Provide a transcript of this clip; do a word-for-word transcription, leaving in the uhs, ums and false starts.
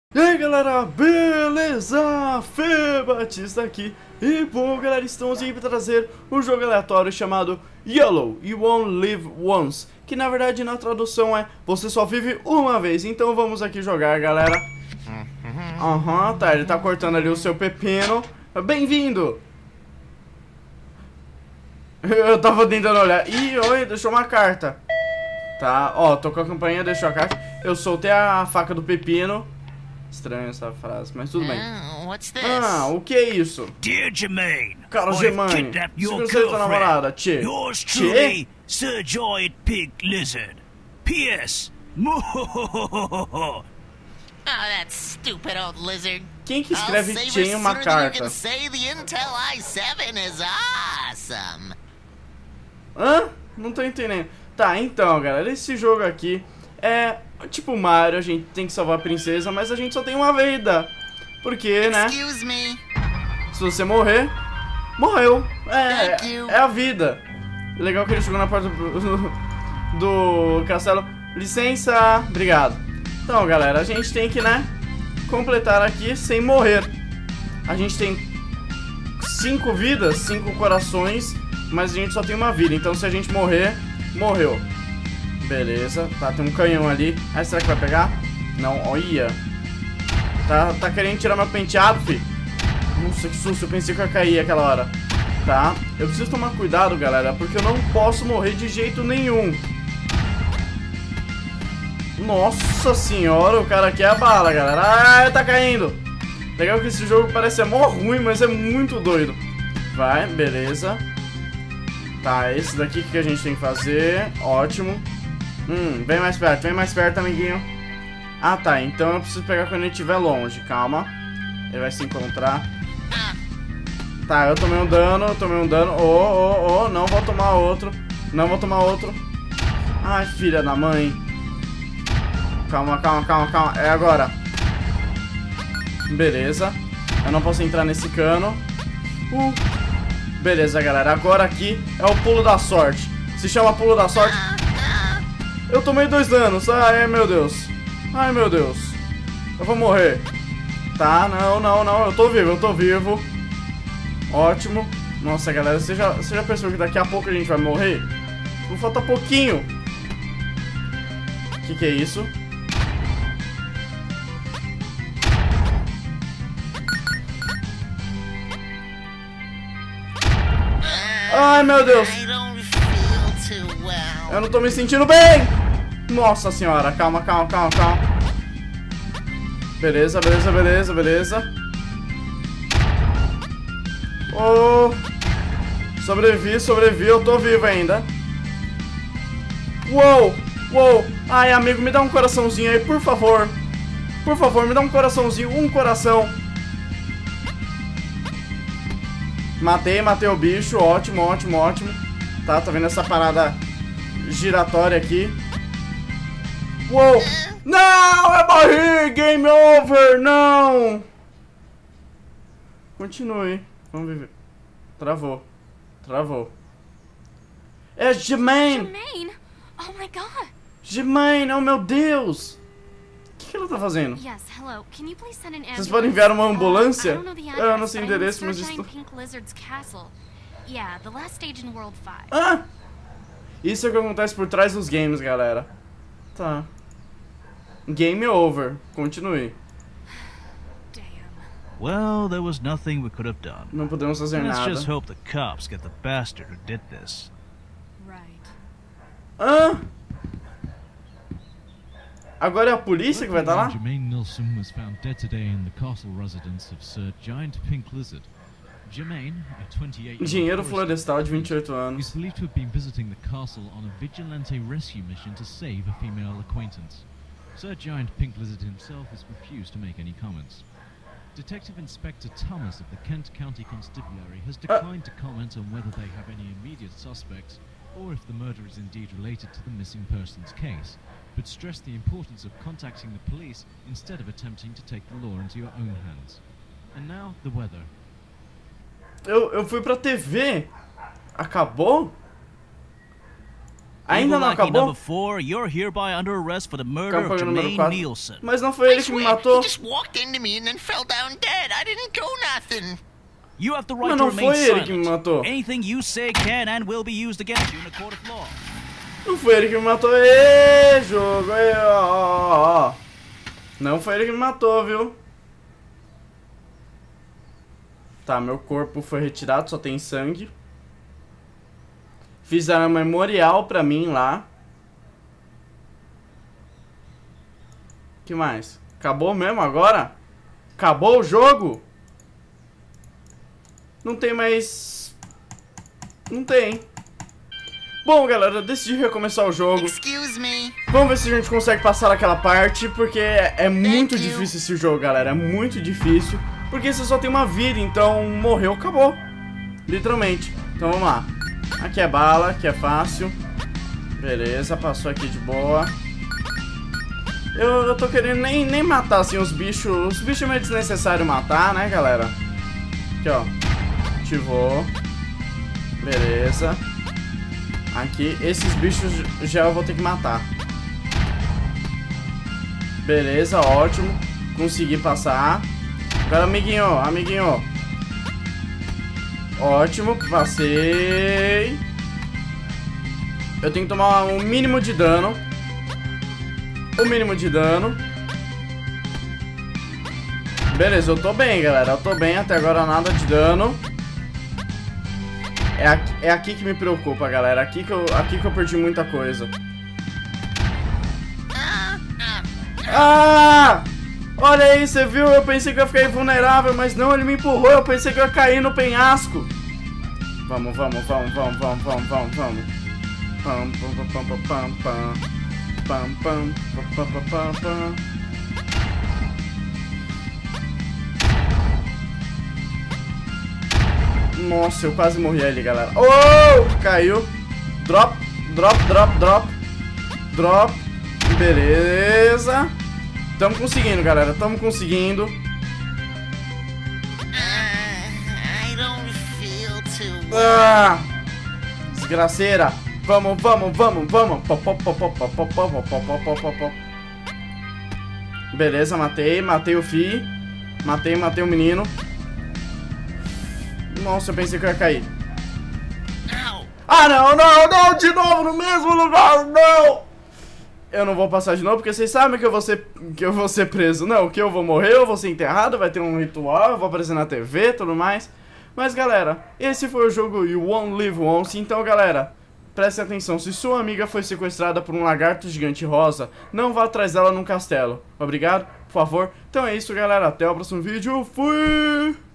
E aí galera, beleza? Fê Batista aqui. E bom galera, estamos aqui para trazer um jogo aleatório chamado YOLO, You Won't Live Once, que na verdade na tradução é Você Só Vive Uma Vez. Então vamos aqui jogar, galera. Aham, uhum, tá, ele tá cortando ali o seu pepino. Bem-vindo! Eu tava tentando olhar. Ih, oi, deixou uma carta. Tá, ó, tô com a campainha, deixou a carta. Eu soltei a faca do pepino. Estranha essa frase, mas tudo bem. Oh, what's this? Ah, o que é isso? Dear Jermaine, Cara, I've Jermaine, kidnapped your segura tua namorada, girlfriend. Tchê. Yours Tchê? truly, Sir Giant Pig Lizard. P S Oh, that stupid old lizard. Quem que I'll escreve save Tchê her em uma sooner than you carta? can say the Intel i seven is awesome. Hã? Não tô entendendo. Tá, então, galera, esse jogo aqui é tipo Mario, a gente tem que salvar a princesa, mas a gente só tem uma vida. Porque, né? Excuse me. Se você morrer, morreu. É, Thank you. é a vida. Legal que ele chegou na porta do, do castelo. Licença, obrigado. Então, galera, a gente tem que, né, completar aqui sem morrer. A gente tem cinco vidas, cinco corações, mas a gente só tem uma vida. Então, se a gente morrer, morreu. Beleza, tá, tem um canhão ali. Ah, será que vai pegar? Não, olha. Tá, tá querendo tirar meu penteado, fi? Nossa, que susto, eu pensei que eu ia cair aquela hora. Tá, eu preciso tomar cuidado, galera, porque eu não posso morrer de jeito nenhum. Nossa senhora, o cara aqui é a bala, galera. Ah, tá caindo. Legal que esse jogo parece ser mó ruim, mas é muito doido. Vai, beleza. Tá, esse daqui que a gente tem que fazer. Ótimo. Hum, vem mais perto, vem mais perto, amiguinho. Ah, tá, então eu preciso pegar quando ele estiver longe, calma. Ele vai se encontrar. Tá, eu tomei um dano, eu tomei um dano. Oh, oh, oh, não vou tomar outro. Não vou tomar outro. Ai, filha da mãe. Calma, calma, calma, calma. É agora. Beleza. Eu não posso entrar nesse cano. Uh. Beleza, galera. Agora aqui é o pulo da sorte. Se chama pulo da sorte. Eu tomei dois danos. Ai, meu Deus. Ai, meu Deus. Eu vou morrer. Tá, não, não, não. Eu tô vivo, eu tô vivo. Ótimo. Nossa, galera, você já, você já pensou que daqui a pouco a gente vai morrer? Não falta pouquinho. O que que é isso? Ai, meu Deus. I don't feel too well. Eu não tô me sentindo bem. Nossa senhora, calma, calma, calma, calma. Beleza, beleza, beleza, beleza. Oh, sobrevivi, sobrevivi, eu tô vivo ainda. Uou, uou. Ai, amigo, me dá um coraçãozinho aí, por favor. Por favor, me dá um coraçãozinho, um coração. Matei, matei o bicho, ótimo, ótimo, ótimo. Tá, tá vendo essa parada giratória aqui. Uou! Não, eu morri! Game over! Não! Continue. Vamos viver. Travou. Travou. É Jermaine! Jermaine! Oh my god! Jermaine, oh meu Deus! O que, que ela tá fazendo? Yes, hello. Can you please send an ambulance? Vocês podem enviar uma ambulância? Uh, I don't know the Eu não address, sei o but I'm in endereço, mas Sir estou... Giant Pink Lizard's castle. Yeah, the last stage in World five. Ah! Isso é o que acontece por trás dos games, galera. Tá. Game over. Continue. Damn. Well, there was nothing we could have done. Não podemos fazer Let's nada. just hope the cops get the bastard who did this. Right. Hã? Agora é a polícia que vai estar lá? Jermaine Nilsson was found dead today in the castle residence of Sir Giant Pink Lizard. Jermaine, a twenty-eight-year-old Engenheiro forester, florestal de vinte e oito is anos. believed to have been visiting the castle on a vigilante rescue mission to save a female acquaintance. Sir Giant Pink Lizard himself has refused to make any comments. Detective Inspector Thomas of the Kent County Constabulary has declined to comment on whether they have any immediate suspects or if the murder is indeed related to the missing persons case, but stressed the importance of contacting the police instead of attempting to take the law into your own hands. And now, the weather. Eu, eu fui pra T V. Acabou? Ainda não Lackey acabou? number four, you're hereby under arrest for the murder of Campanha número Jermaine quatro. Nielsen. Mas não foi I ele que me swear, matou. he just walked into me and then fell down dead. I didn't do nothing. You have the right Mas to não remain foi ele que me silent. matou. Anything you say can and will be used against you in a court of law. Não foi ele que me matou. Ê, jogo. Ê, ó, ó, ó. Não foi ele que me matou, viu? Tá, meu corpo foi retirado, só tem sangue. Fizeram um memorial pra mim lá. Que mais? Acabou mesmo agora? Acabou o jogo? Não tem mais... Não tem. Bom, galera, eu decidi recomeçar o jogo. Excuse me. Vamos ver se a gente consegue passar aquela parte, porque é muito Thank you. difícil esse jogo, galera. É muito difícil. Porque você só tem uma vida, então morreu, acabou. Literalmente. Então vamos lá. Aqui é bala, aqui é fácil. Beleza, passou aqui de boa. Eu, eu tô querendo nem, nem matar, assim, os bichos. Os bichos é meio desnecessário matar, né, galera? Aqui, ó. Ativou. Beleza. Aqui, esses bichos já eu vou ter que matar. Beleza, ótimo. Consegui passar. Agora, amiguinho, amiguinho. Ótimo, passei. Eu tenho que tomar um mínimo de dano. O mínimo de dano. Beleza, eu tô bem, galera. Eu tô bem, até agora nada de dano. É aqui, é aqui que me preocupa, galera. Aqui que eu, aqui que eu perdi muita coisa. Ah! Olha aí, você viu? Eu pensei que eu ia ficar invulnerável, mas não, ele me empurrou. Eu pensei que eu ia cair no penhasco. Vamos, vamos, vamos, vamos, vamos, vamos, vamos, vamos. Pam, pam, pam, pam, pam, pam. Pam, pam, pam, pam, pam, pam. Nossa, eu quase morri ali, galera. Oh! Caiu. Drop, drop, drop, drop. Drop. Beleza. Tamo conseguindo, galera. Tamo conseguindo. Uh, I don't feel too well. Ah! Desgraceira. Vamos, vamos, vamos, vamos. Beleza, matei. Matei o Fi. Matei, matei o menino. Nossa, eu pensei que eu ia cair. Ow. Ah, não, não, não. De novo no mesmo lugar, não. Eu não vou passar de novo, porque vocês sabem que eu vou ser, que eu vou ser preso. Não, que eu vou morrer, eu vou ser enterrado, vai ter um ritual, eu vou aparecer na T V e tudo mais. Mas, galera, esse foi o jogo You Won't Live Once. Então, galera, prestem atenção. Se sua amiga foi sequestrada por um lagarto gigante rosa, não vá atrás dela num castelo. Obrigado? Por favor. Então é isso, galera. Até o próximo vídeo. Fui!